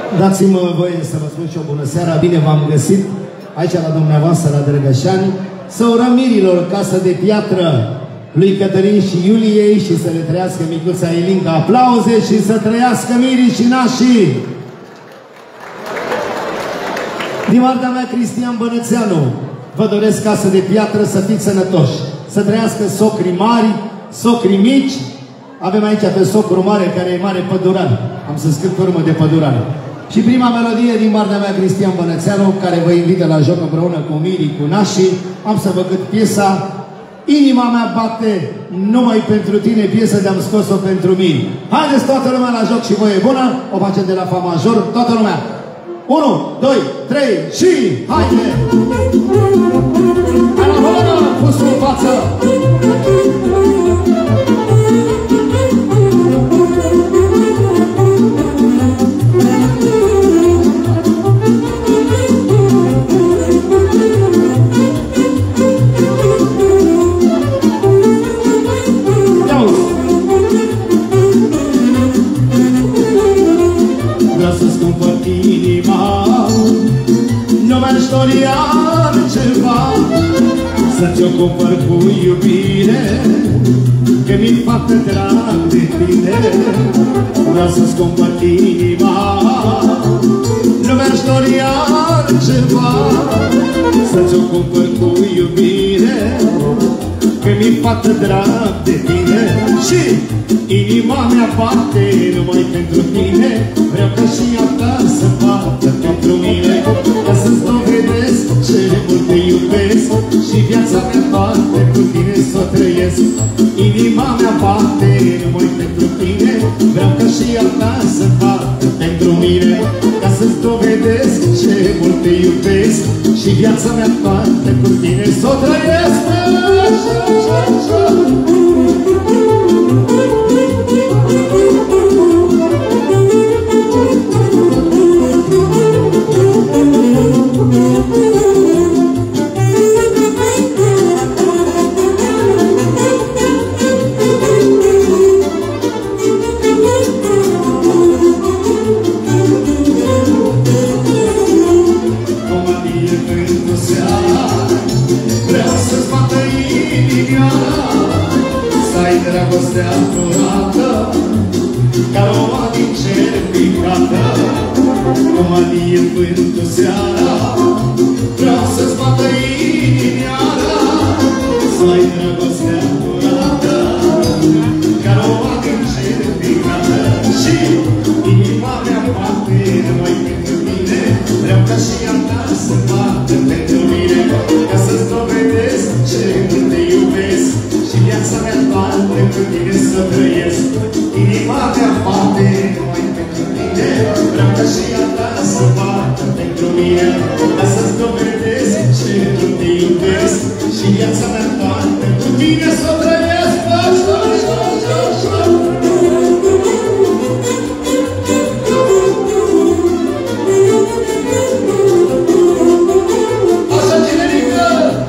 Dați-mă voie să vă spun și o bună seara, bine v-am găsit aici la dumneavoastră, la Drăgășani, să urăm mirilor Casă de Piatră lui Cătălin și Iuliei și să le trăiască micuța Elinca aplauze și să trăiască mirii și nașii. Din partea mea, Cristian Bănățeanu, vă doresc Casă de Piatră, să fiți sănătoși, să trăiască socrii mari, socrii mici. Avem aici pe socru mare, care e mare păduran. Am să scriu pe urmă de păduran. Și prima melodie din partea mea, Cristian Bănățeanu, care vă invită la joc împreună cu mirii, cu nașii. Am să vă cât piesa Inima mea bate numai pentru tine, piesă de-am scos-o pentru mine. Haideți toată lumea la joc și voie bună. O facem de la fa major, toată lumea. 1, 2, 3 și haide! Hai la bună, pusul în față! Dori altceva, să ți-o cumpăr cu iubire, că mi-e fată drag de tine. Vreau să-ți cumpăr inima, nu mi-aș dori altceva, să ți-o cumpăr cu iubire, că mi-e fată drag de tine. Și inima mea bate numai pentru tine, vreau ca și a ta să bată pentru mine, ca să-ți dovedesc ce mult te iubesc și viața mea bate cu tine să o trăiesc. Inima mea bate numai pentru tine, vreau ca și a ta să bată pentru mine, ca să-ți dovedesc ce mult te iubesc și viața mea bate cu tine să o trăiesc. Dragostea curată, ca o din cer picată, cum adie vântul seara. Vreau să-ți bată inimioara, să ai dragostea curată, ca o din cer picată. Și inima mea bate numai pentru tine, vreau ca și a ta să bată pentru mine, ca să-ți dovedesc ce mult te iubesc și viața mea bate cu tine să trăiesc. Inima mea bate numai pentru tine, vreau ca și a ta să bată pentru mine, ca să-ți dovedesc ce mult te iubesc și viața mea bate cu tine să trăiesc. Așa, generică!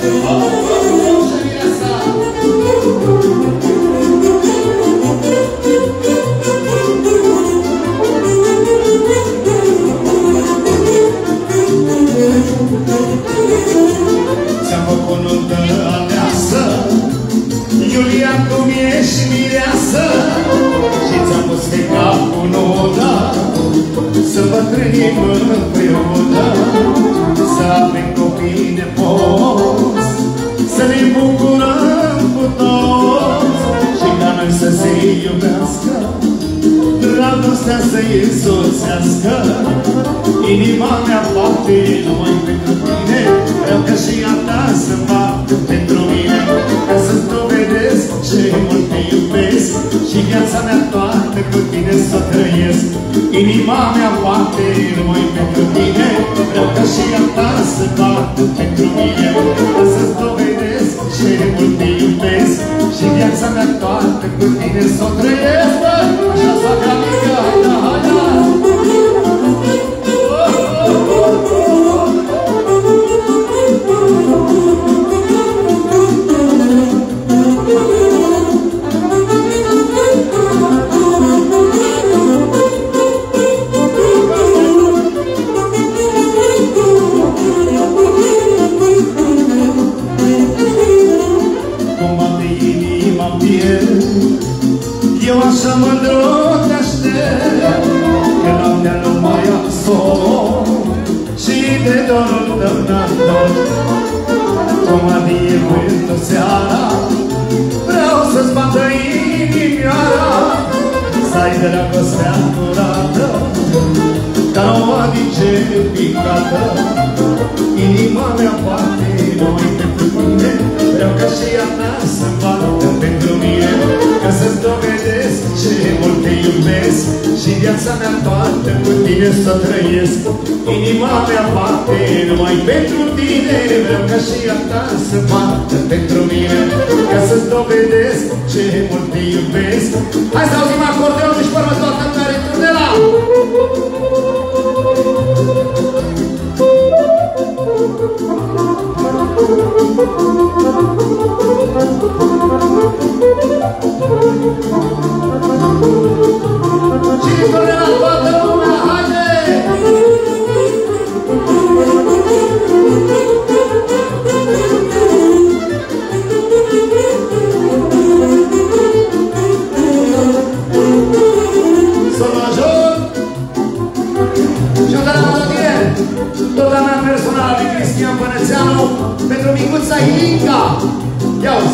Ți-am făcut nuntă aleasă, Iulia, cum ești mireasă, și ți-am pus pe cap cu nota, să bătrânim împreună, să avem copii nepoți, să ne bucurăm cu toți și ca noi să se iubească, dragostea să-i însoțească. Inima mea bate numai pentru tine, vreau ca și a ta să bată pentru mine, ca să-ți dovedesc ce mult te iubesc și viața mea toată cu tine să trăiesc. Inima mea bate numai pentru tine, vreau ca și a ta să bată pentru mine, ca să-ți dovedesc ce mult te iubesc și viața mea toată cu tine să trăiesc. Așa s-a mică, haida, haida! așa mândru te aștept, că noaptea nu mai am somn și de dorul tău n-am dor. Cum adie vântul seara, vreau să-ți bată inimioara, să ai dragostea curată, ca o adice picată. Inima mea bate numai pentru tine, vreau ca și ea ta să bată pentru mine, ca să-ți dovedesc ce mult te iubesc și viața mea toată cu tine să trăiesc. Inima mea bate numai pentru tine, vreau ca și ea ta să bată pentru mine, ca să-ți dovedesc ce mult te iubesc. Hai să auzim acordeonul și până toată lumea ritmul de la... Și până la toată lumea, haide! Sol major și o dată melodie, tot a mea personală de Cristian Bănățeanu pentru micuța Ilinca. Ia-uzi!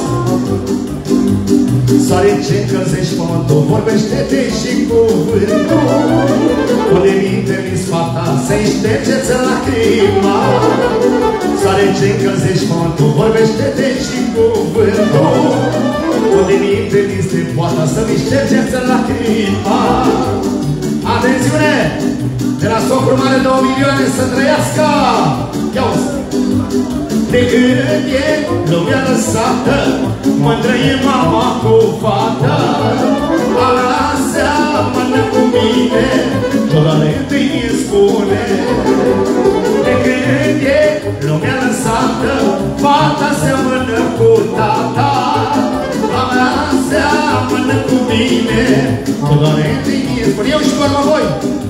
Soare ce încălzești pământul, vorbește-te și cuvântul, pune minte din sfata să-i ștergeți lacrima. Soare ce încălzești pământul, vorbește-te și cuvântul, pune minte din strepoata să-mi ștergeți lacrima. Atențiune! De la socru mare 2 milioane să trăiască! Ia-uzi! De când e lumea lăsată, mândră e mama cu fata, ala seamănă cu mine, Totalmente îi spune. De când e lumea lăsată, fata seamănă cu tata, a mea seamănă cu mine, Totalmente îi spune. Eu și vorba voi!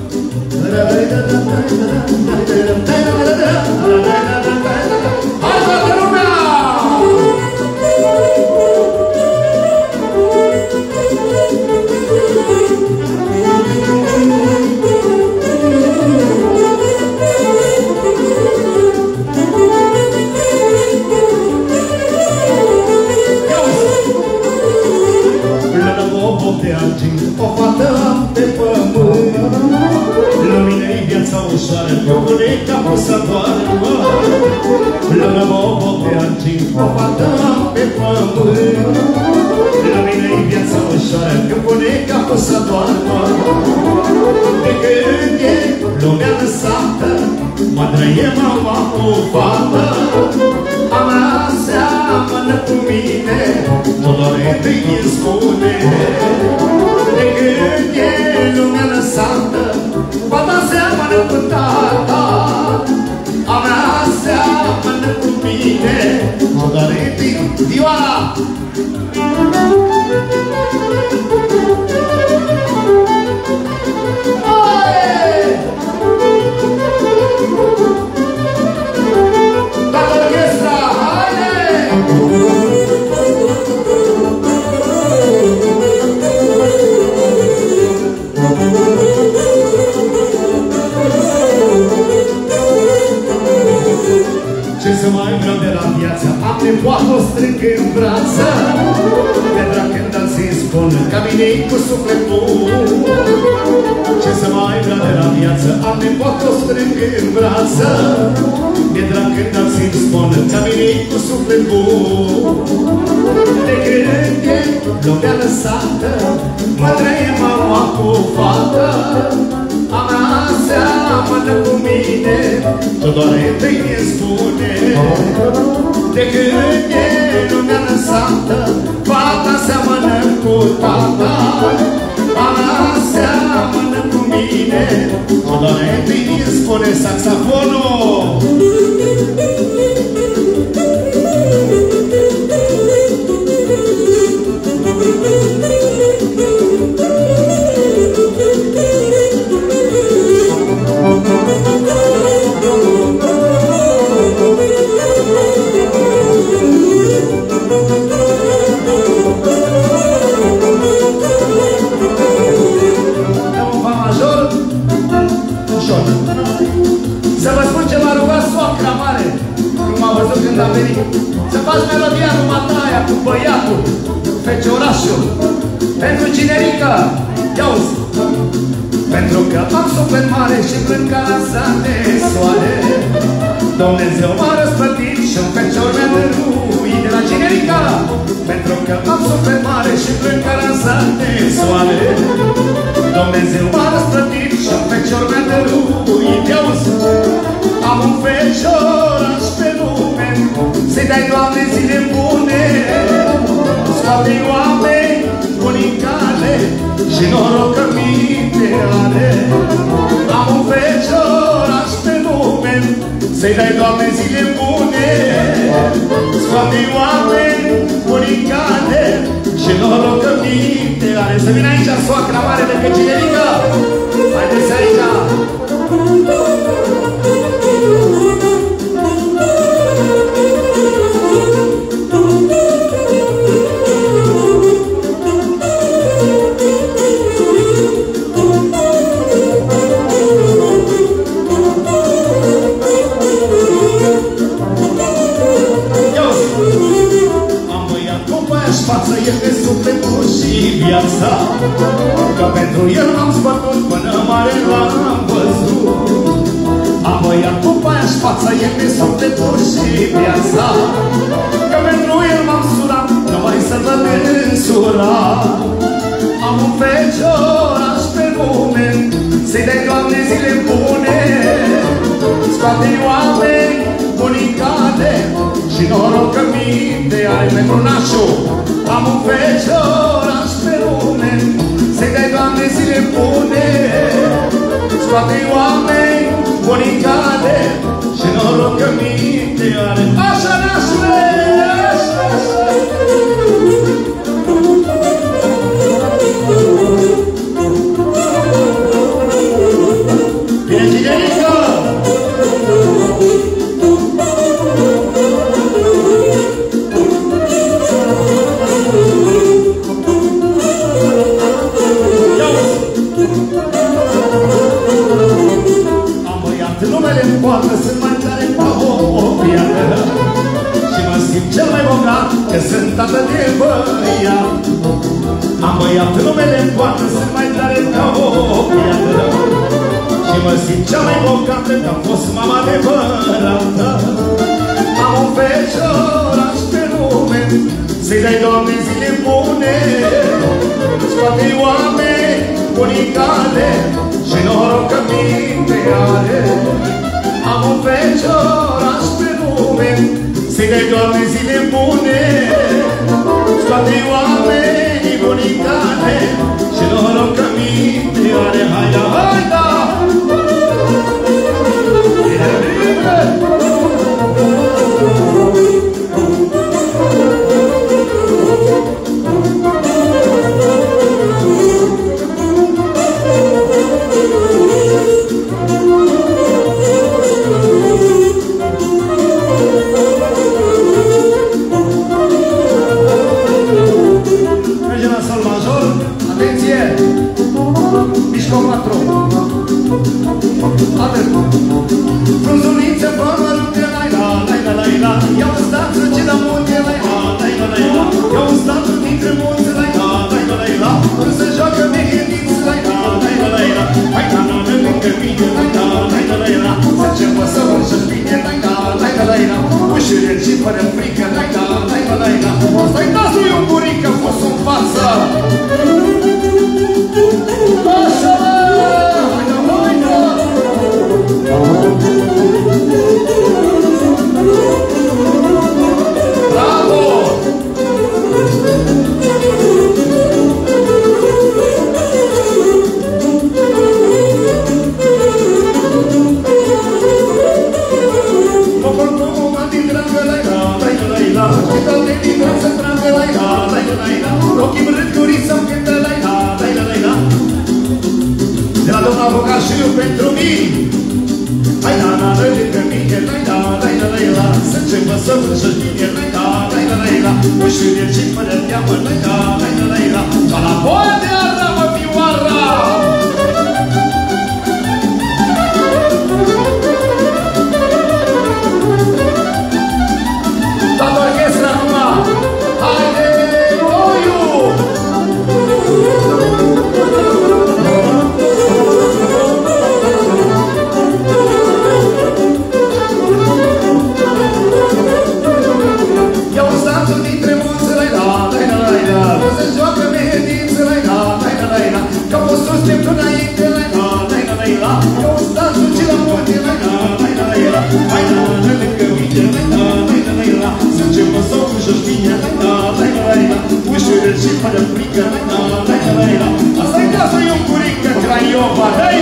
Hai toată lumea! De argint, o fată pe pământ, lumină-i viața ușoară, pe o bunica pot să doarmă. Lângă o de argint, o fată pe pământ, lumină-i viața ușoară, pe o bunica pot să doarmă. De când e lumea lăsată, mândră e mama cu fată, a mea seamănă cu mine, Totalmente îi spune. De când e lumea lăsată, fata seamănă cu tata, a mea seamănă cu mine, Totalmente îi vioara! Toată orchestra, haide! Ce să mai vreau de la viață, am nepoată o strâng în brață, Petra când îți spun, ca mine-i cu sufletul. Ce să mai vreau de la viață, am nepoată o strâng în brață, Petra când îți spun, ca mine-i cu sufletul. De când e lumea lăsată, mândră e mama cu fată, a mea seamănă cu mine, Totalmente îi spune. De când e lumea lăsată, fata seamănă cu tata, a mea seamănă cu mine, Totalmente îi spune. Saxofonul! Pentru cinerică, ia-uzi! Pentru că am suflet mare și plâng ca rasa de soare, Dumnezeu m-a răsplătit și-un fecior mi-a dăruit de la cinerică. Pentru că am suflet mare și plâng ca rasa de soare, Dumnezeu m-a răsplătit și-un fecior mi-a dăruit. Ia-uzi! Am un fecioraș pe lume, să-i dai, Doamne, zile bune, scoate-i oameni bunicale și noroc că minte are. Am un fecioraș pe lume, să-i dai, Doamne, zile bune, scoate-i oameni bunicale și noroc că minte are. Să vină aici soacra mare de pe cinerică. Haideți aici! Față el de sufletul și viața, că pentru el m-am zbătut până mare l-am văzut. Am băiat cu paia-și față el de sufletul și viața, că pentru el m-am surat, numai să vă însura. Am un fecioraș pe lume, să-i dai, Doamne, zile bune, scoate-i oameni bunicale și noroc că minte are. Pentru nașul am un fecioraș pe lume, să-i dai, Doamne, zile bune, scoate-i oameni bunicale și noroc că minte are. Așa, nașule! Așa, așa! Bine, cinerică! Sunt mai tare ca o piatră și mă simt cel mai bogat, că sunt tată de băiat. Am băiat numele în poartă, sunt mai tare ca o piatră și mă simt cel mai bogat, că am fost mama adevărată. Am un fecioraș pe lume, să-i dai, Doamne, zile bune, scoate-i oameni bunicale și noroc că minte are. Am un fecioraș pe lume, să-i dai, Doamne, zile bune, scoate-i oamenii bunicale și noroc că minte are. Haida, haida! Bine, bine! Frunzuliță, fă mărunte, lai-la, lai-la, lai-la, ia un stanță ce la munte, lai-la, lai-la, lai-la, ia un stanță dintre munți, lai-la, lai-la, lai-la, însă joacă mehediți, lai-la, lai-la, lai-la, hai ca nonă lângă mine, lai-la, lai-la, lai-la, să începă să urșă-și bine, lai-la, lai-la, lai-la, ușure și fără frică, lai-la, lai-la, lai-la, stai nasul, e un burică, fost în față! Așa! Bravo! Mă portu mă din dragă, lai-la, lai-la, lai-la, și toate din dragă, dragă, lai-la, lai-la, lai-la, ochii mărâturi să-mi cântă, lai-la, lai-la, lai-la, de la domnul avocat și eu pentru mine. Lai-la, lai-la, lângă mine, lai-la, lai-la, lai-la, să începă să vârșă-și bine, lai-la, lai-la, lai-la, ușure și fără teamă, lai-la, lai-la, lai-la, ca la boia de arda, mă, fioara! Toată orchestra acum! Haide, Oiu! dreptul înainte, la, eu stau duce la munte, la, lângă mine, la, să încep mă sau cu jos bine, la, ușură și fără frică, la, asta-i casă, eu curică, Craiova, hei!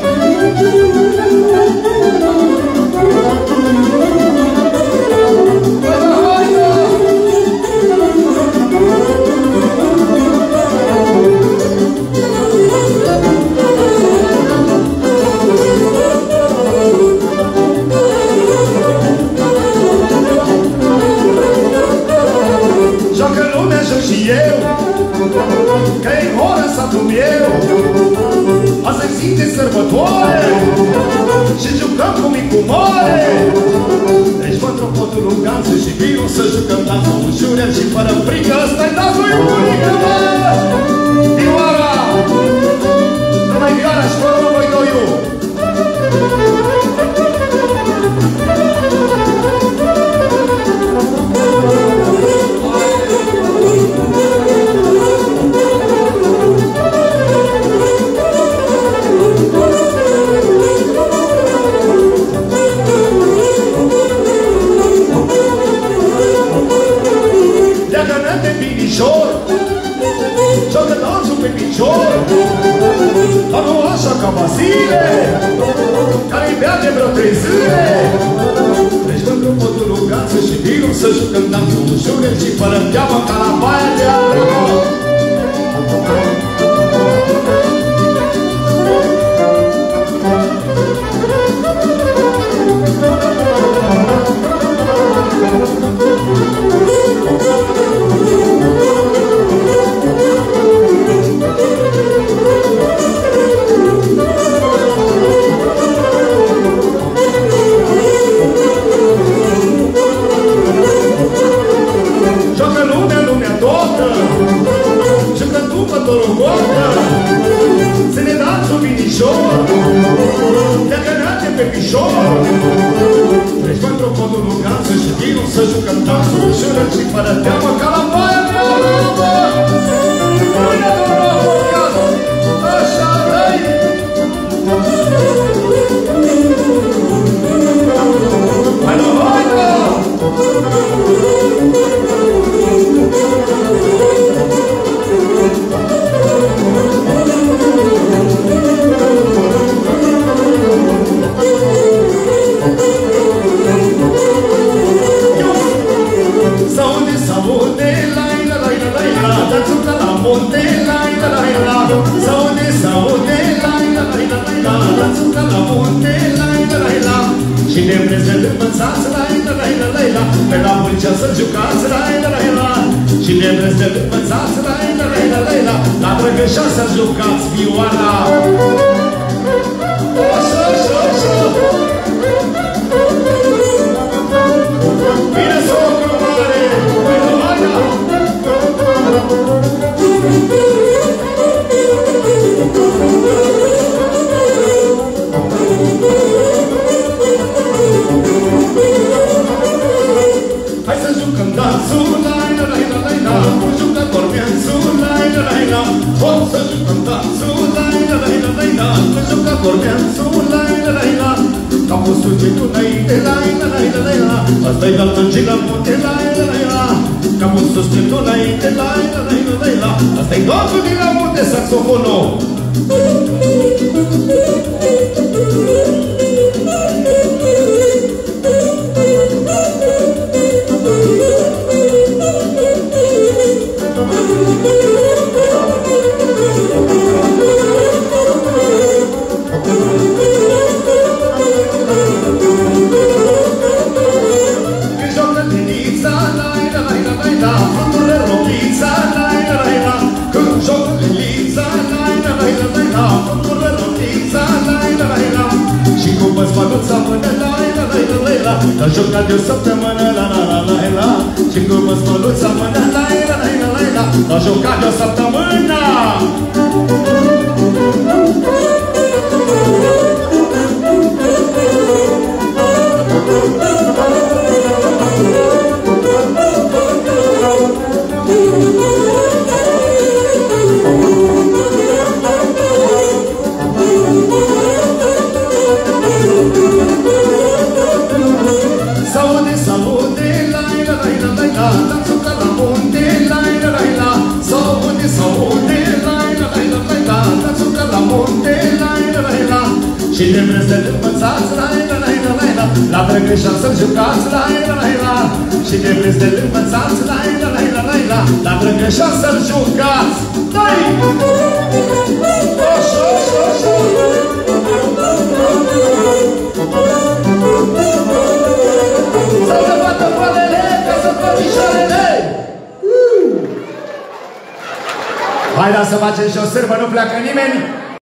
Că-i horă satul meu, azi simte sărbătoare și jucăm cu micu mare. Deci vă tropotul Luganță și vinul să jucăm dansul ușurel și fără frică. Ăsta-i dansul iubunică, mă! Dioara! Numai Vioara și fără voi doiu! Joacă dansul pe picior, dar nu așa ca Vasile, care-i bea de vreo 3 zile. Deci pentru potul Luganță și vinul să jucăm dansul ușurel și fără teamă ca la baia de apă. Să ne dați un vinișor, de-a gănate pe pișor. Treci pentru podul Luganță și vinul să jucăm dansul ușurel și fără teamă ca la baia de apă. Așa, dai! Haide, haide! Și ne prezent învățați, pe la mulți să jucați, și ne prezent învățați, la Drăgășa să jucați vioara. Așa, așa, așa! Bine socru mare! Bine, haida! Hai să jucăm dansul, cu jucător mianțul, o să jucăm dansul, cu jucător mianțul, capul sugetul înainte, asta-i dal tângii la munte, capul sugetul înainte, asta-i dansul din la munte, saxofonul. L-a jucat de o săptămână, și cu măsmăluța mână, l-a jucat de o săptămână. Și de vreți să-l învățați, la-i-la-la-i-la-la-la, la Drăgășan să-l jucați, la-i-la-la-i-la. Și de vreți să-l învățați, la-i-la-la-i-la-la-la, la Drăgășan să-l jucați. Dai! Oșo, oșo, oșo! Să se bată palele, ca să fac picioarele! Hai, da, să facem și o sârbă, nu pleacă nimeni!